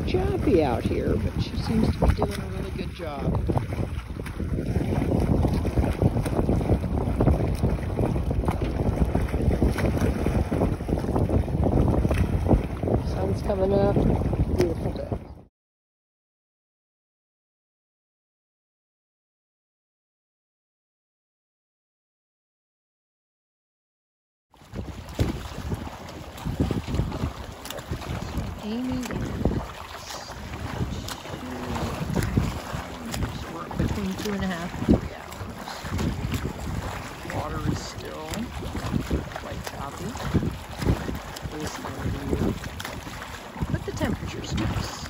choppy out here, but she seems to be doing a really good job. Sun's coming up. Beautiful day. Amy work between 2.5 and 3 hours. Water is still quite choppy this time of the year, but the temperature's nice.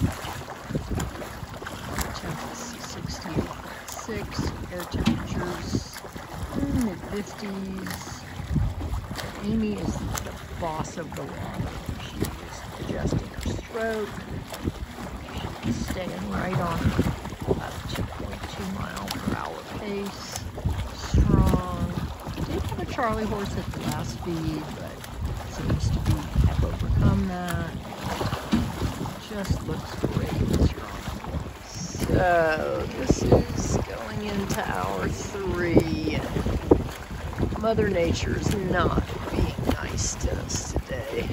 Temperature 68.6, air temperatures mid-50s. Amy is the boss of the water. She is adjusting her stroke. She's staying right on about 2.2 mile per hour pace. Strong. Did have a Charlie horse at the last feed, but seems to have overcome that. Just looks great and strong. So this is going into hour 3. Mother Nature's not being nice to us today.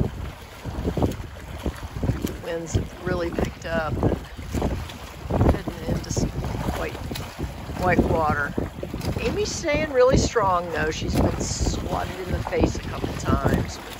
The winds have really picked up and heading into some white water. Amy's staying really strong though. She's been swatted in the face a couple times.